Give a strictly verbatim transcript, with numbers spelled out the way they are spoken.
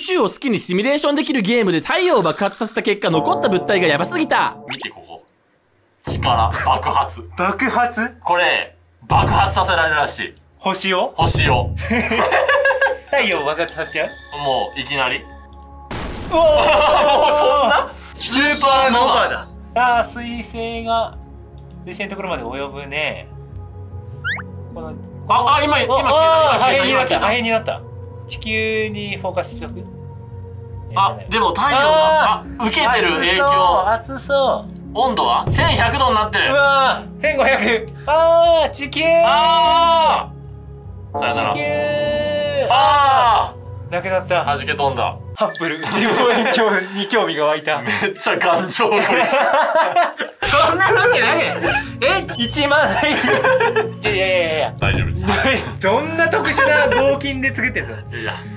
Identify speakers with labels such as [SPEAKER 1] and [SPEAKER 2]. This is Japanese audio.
[SPEAKER 1] 宙を好きにシミュレーションできるゲームで太陽を爆発させた結果残った物体がヤバすぎた。
[SPEAKER 2] 見てここ。力、爆発。
[SPEAKER 3] 爆発？
[SPEAKER 2] これ、爆発させられるらしい。
[SPEAKER 3] 星を？
[SPEAKER 2] 星を。
[SPEAKER 3] 太陽を爆発させちゃう？
[SPEAKER 2] もう、いきなり。
[SPEAKER 3] おお、もう
[SPEAKER 2] そんなスーパーノヴァだ。
[SPEAKER 3] ああ、水星が、水星のところまで及ぶね。この、
[SPEAKER 2] あ、あ、今、今消えた、今
[SPEAKER 3] 破
[SPEAKER 2] 消えた、
[SPEAKER 3] 片になった、破
[SPEAKER 2] 今消えた。
[SPEAKER 3] 片になった。地球にフォーカスしとく？
[SPEAKER 2] あ、でも太陽が、あ、受けてる影響。
[SPEAKER 3] 熱そう。
[SPEAKER 2] 温度はせんひゃくどになってる。
[SPEAKER 3] うわー、せんごひゃく。ああ、地球。
[SPEAKER 2] ああ。さよなら。
[SPEAKER 3] 地球。
[SPEAKER 2] あ
[SPEAKER 3] なくなった。
[SPEAKER 2] あ。弾け飛んだ。
[SPEAKER 3] ハッブル、自分に興に興味が湧いた。
[SPEAKER 2] めっちゃ頑丈こいつ。
[SPEAKER 3] そんなわけない。え、いちまん円。いやいやいやいや。
[SPEAKER 2] 大丈夫です。
[SPEAKER 3] どんな特殊な合金で作ってんの？
[SPEAKER 2] いや。